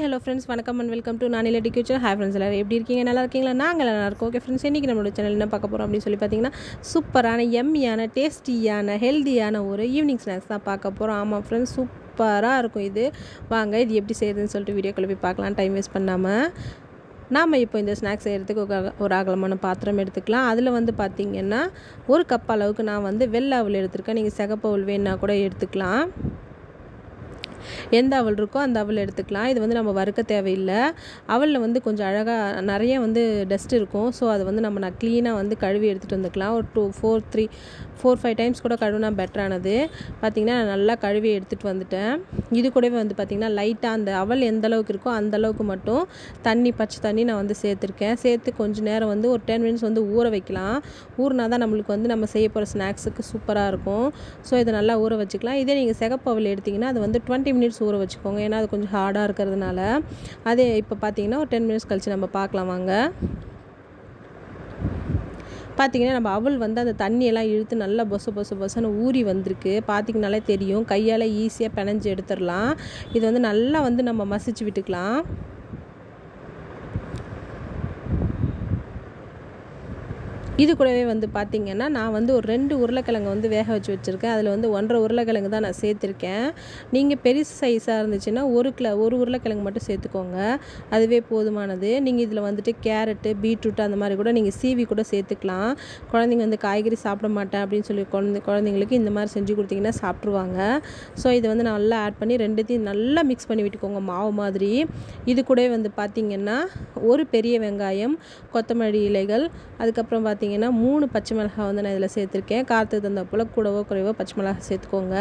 hello friends, வணக்கம் and welcome to Naniladducute. Hi friends, எல்லாரும் எப்படி இருக்கீங்க? நல்லா இருக்கீங்களா? நாங்க நல்லா இருக்கோம். ஓகே friends, இன்னைக்கு நம்மளோட சேனல்ல என்ன பார்க்க போறோம் அப்படி சொல்லி பாத்தீங்கன்னா சூப்பரான யம்மியான டேஸ்டியான ஹெல்தியான ஒரு ஈவினிங் ஸ்நாக்ஸ் தான் பார்க்க போறோம். ஆமா friends, சூப்பரா இருக்கும் இது. வாங்க இது எப்படி செய்யறதுன்னு சொல்லிட்டு வீடியோக்குள்ள போய் பார்க்கலாம் டைம் வேஸ்ட் பண்ணாம. நாம இப்போ இந்த ஸ்நாக்ஸ் செய்யறதுக்கு ஒரு அகலமான பாத்திரம் எடுத்துக்கலாம். அதில் வந்து பார்த்தீங்கன்னா ஒரு கப் அளவுக்கு நான் வந்து வெள்ளை அவல் எடுத்துருக்கேன். நீங்கள் சிகப்பு அவல் வேணுன்னா கூட எடுத்துக்கலாம். எந்த அவல் இருக்கோ அந்த அவல் எடுத்துக்கலாம். இது வந்து நம்ம வறுக்க தேவையில்லை. அவலில் வந்து கொஞ்சம் அழகாக நிறைய வந்து டஸ்ட் இருக்கும். ஸோ அதை வந்து நான் க்ளீனாக வந்து கழுவி எடுத்துகிட்டு வந்துக்கலாம். ஒரு 4-5 டைம்ஸ் கூட கழுவினா பெட்டரானது. பார்த்திங்கன்னா நான் நல்லா கழுவி எடுத்துகிட்டு வந்துட்டேன். இது கூடவே வந்து பார்த்திங்கன்னா லைட்டாக அந்த அவல் எந்த அளவுக்கு இருக்கோ அந்த அளவுக்கு மட்டும் பச்சை தண்ணி நான் வந்து சேர்த்துருக்கேன். சேர்த்து கொஞ்சம் நேரம் வந்து ஒரு 10 மினிட்ஸ் வந்து ஊற வைக்கலாம். ஊறினா தான் நம்மளுக்கு வந்து நம்ம செய்ய போகிற ஸ்நாக்ஸுக்கு சூப்பராக இருக்கும். ஸோ இதை நல்லா ஊற வச்சுக்கலாம். இதே நீங்கள் சிகப்பு அவல் எடுத்திங்கன்னா அது வந்து 20 மினிட்ஸ் ஊற வச்சுக்கோங்க. ஏன்னா அது கொஞ்சம் ஹார்டாக இருக்கிறதுனால. அதே இப்போ பார்த்தீங்கன்னா ஒரு 10 மினிட்ஸ் கழிச்சு நம்ம பார்க்கலாம் வாங்க. பார்த்திங்கன்னா நம்ம அவல் வந்து அந்த தண்ணியெல்லாம் இழுத்து நல்லா பொசன்னு ஊறி வந்திருக்கு. பார்த்திங்கனாலே தெரியும். கையால் ஈஸியாக பிணைஞ்சு எடுத்துடலாம். இது வந்து நல்லா வந்து நம்ம மசிச்சு விட்டுக்கலாம். இது கூடவே வந்து பார்த்திங்கன்னா நான் வந்து ஒரு 2 உருளைக்கிழங்கு வந்து வேக வச்சு வச்சுருக்கேன். அதில் வந்து 1.5 உருளைக்கிழங்கு தான் நான் சேர்த்துருக்கேன். நீங்கள் பெரிய சைஸாக இருந்துச்சுன்னா ஒரு உருளைக்கிழங்கு மட்டும் சேர்த்துக்கோங்க. அதுவே போதுமானது. நீங்கள் இதில் வந்துட்டு கேரட்டு, பீட்ரூட் அந்த மாதிரி கூட நீங்கள் சீவி கூட சேர்த்துக்கலாம். குழந்தைங்க வந்து காய்கறி சாப்பிட மாட்டேன் அப்படின்னு சொல்லி குழந்தைங்களுக்கு இந்த மாதிரி செஞ்சு கொடுத்தீங்கன்னா சாப்பிட்ருவாங்க. ஸோ இதை வந்து நல்லா ஆட் பண்ணி ரெண்டுத்தையும் நல்லா மிக்ஸ் பண்ணி விட்டுக்கோங்க மாவு மாதிரி. இது கூடவே வந்து பார்த்திங்கன்னா ஒரு பெரிய வெங்காயம், கொத்தமல்லி இலைகள், அதுக்கப்புறம் பார்த்திங்கன்னா 3 பச்சை மிளகாய் வந்து நான் இதில் சேர்த்துருக்கேன். காரத்துக்கு தகுந்த போல் கூடவோ குறைவோ பச்சை மிளகாய் சேர்த்துக்கோங்க.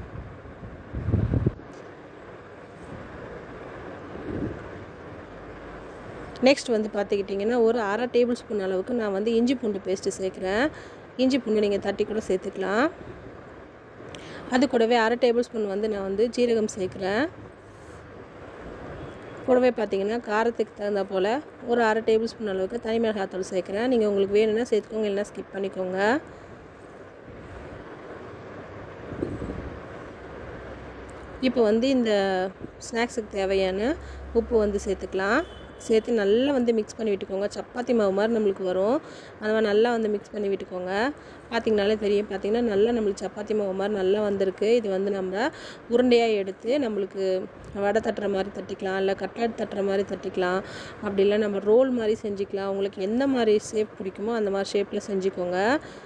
நெக்ஸ்ட் வந்து பார்த்துக்கிட்டிங்கன்னா ஒரு 1/2 டேபிள் ஸ்பூன் அளவுக்கு நான் வந்து இஞ்சி பூண்டு பேஸ்ட்டு சேர்க்குறேன். இஞ்சி பூண்டு நீங்கள் தட்டி கூட சேர்த்துக்கலாம். அது கூடவே 1/2 டேபிள் ஸ்பூன் வந்து நான் வந்து ஜீரகம் சேர்க்குறேன். கூடவே பார்த்திங்கன்னா காரத்துக்கு தகுந்த போல் ஒரு 1/2 டேபிள் ஸ்பூன் அளவுக்கு தனி மிளகாய்த்தூள் சேர்க்குறேன். நீங்கள் உங்களுக்கு வேணும்னா சேர்த்துக்கோங்க, இல்லைனா ஸ்கிப் பண்ணிக்கோங்க. இப்போ வந்து இந்த ஸ்நாக்ஸுக்கு தேவையான உப்பு வந்து சேர்த்துக்கலாம். சேர்த்து நல்லா வந்து மிக்ஸ் பண்ணி விட்டுக்கோங்க. சப்பாத்தி மாவு மாதிரி நம்மளுக்கு வரும். அது மாதிரி நல்லா வந்து மிக்ஸ் பண்ணி விட்டுக்கோங்க. பார்த்திங்கனாலே தெரியும். பார்த்திங்கன்னா நல்லா நம்மளுக்கு சப்பாத்தி மாவு மாதிரி நல்லா வந்திருக்கு. இது வந்து நம்ம உருண்டையாக எடுத்து நம்மளுக்கு வடை தட்டுற மாதிரி தட்டிக்கலாம், இல்லை கட்லட் தட்டுற மாதிரி தட்டிக்கலாம். அப்படி இல்லை நம்ம ரோல் மாதிரி செஞ்சுக்கலாம். உங்களுக்கு எந்த மாதிரி ஷேப் பிடிக்குமோ அந்த மாதிரி ஷேப்பில் செஞ்சுக்கோங்க.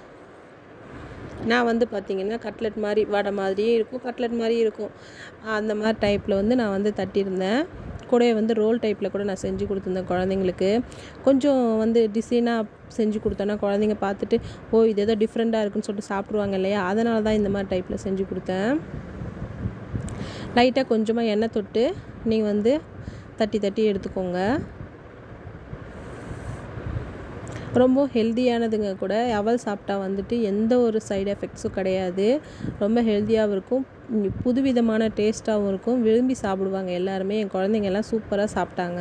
நான் வந்து பார்த்திங்கன்னா கட்லட் மாதிரி வடை மாதிரியும் இருக்கும், கட்லட் மாதிரியும் இருக்கும். அந்த மாதிரி டைப்பில் வந்து நான் வந்து தட்டியிருந்தேன். கூட வந்து ரோல் டைப்பில் கூட நான் செஞ்சு கொடுத்துருந்தேன் குழந்தைங்களுக்கு. கொஞ்சம் வந்து டிசைனாக செஞ்சு கொடுத்தேன்னா குழந்தைங்க பார்த்துட்டு இது ஏதோ டிஃப்ரெண்ட்டாக இருக்குன்னு சொல்லிட்டு சாப்பிடுவாங்க இல்லையா, அதனால தான் இந்த மாதிரி டைப்பில் செஞ்சு கொடுத்தேன். லைட்டாக கொஞ்சமாக எண்ணெய் தொட்டு நீங்கள் வந்து தட்டி எடுத்துக்கோங்க. ரொம்ப ஹெல்த்தியானதுங்க கூட. அவல் சாப்பிட்டா வந்துட்டு எந்த ஒரு சைடு எஃபெக்ட்ஸும் கிடையாது. ரொம்ப ஹெல்த்தியாகவும் இருக்கும், புதுவிதமான டேஸ்ட்டாகவும் இருக்கும். விரும்பி சாப்பிடுவாங்க எல்லாருமே. என் குழந்தைங்கெல்லாம் சூப்பராக சாப்பிட்டாங்க.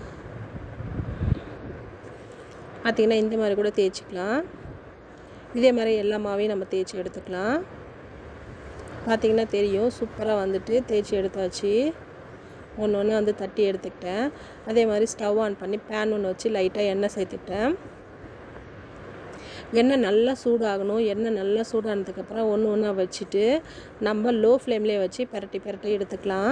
பார்த்திங்கன்னா இந்த மாதிரி கூட தேய்ச்சிக்கலாம். இதே மாதிரி எல்லா மாவையும் நம்ம தேய்ச்சி எடுத்துக்கலாம். பார்த்திங்கன்னா தெரியும், சூப்பராக வந்துட்டு தேய்ச்சி எடுத்தாச்சு. ஒன்று வந்து தட்டி எடுத்துக்கிட்டேன். அதே மாதிரி ஸ்டவ் ஆன் பண்ணி பேன் ஒன்று வச்சு லைட்டாக எண்ணெய் சேர்த்துக்கிட்டேன். எண்ணெய் நல்லா சூடாகணும். எண்ணெய் நல்லா சூடானதுக்கப்புறம் ஒன்றா வச்சுட்டு நம்ம லோ ஃப்ளேம்லேயே வச்சு பிரட்டி எடுத்துக்கலாம்.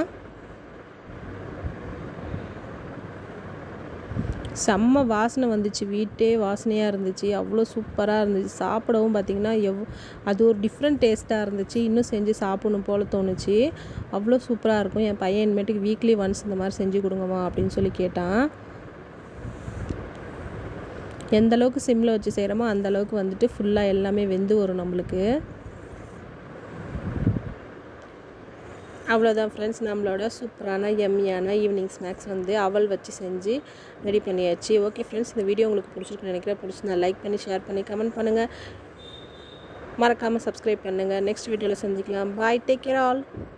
செம்ம வாசனை வந்துச்சு. வீட்டே வாசனையாக இருந்துச்சு. அவ்வளோ சூப்பராக இருந்துச்சு. சாப்பிடவும் பார்த்திங்கன்னா அது ஒரு டிஃப்ரெண்ட் டேஸ்ட்டாக இருந்துச்சு. இன்னும் செஞ்சு சாப்பிடணும் போல் தோணுச்சு. அவ்வளோ சூப்பராக இருக்கும். என் பையன் இனிமேட்டுக்கு வீக்லி ஒன்ஸ் இந்த மாதிரி செஞ்சு கொடுங்கம்மா அப்படின்னு சொல்லி கேட்டான். எந்த அளவுக்கு சிம்மில் வச்சு செய்கிறோமோ அந்தளவுக்கு வந்துட்டு ஃபுல்லாக எல்லாமே வெந்து வரும் நம்மளுக்கு. அவ்வளோதான் ஃப்ரெண்ட்ஸ், நம்மளோட சூப்பரான யம்மியான ஈவினிங் ஸ்நாக்ஸ் வந்து அவல் வச்சு செஞ்சு ரெடி பண்ணியாச்சு. ஓகே ஃப்ரெண்ட்ஸ், இந்த வீடியோ உங்களுக்கு பிடிச்சிருக்குன்னு நினைக்கிறேன். பிடிச்சிருந்தா லைக் பண்ணி ஷேர் பண்ணி கமெண்ட் பண்ணுங்கள். மறக்காமல் சப்ஸ்கிரைப் பண்ணுங்கள். நெக்ஸ்ட் வீடியோவில் சந்திக்கலாம். Bye, take care all.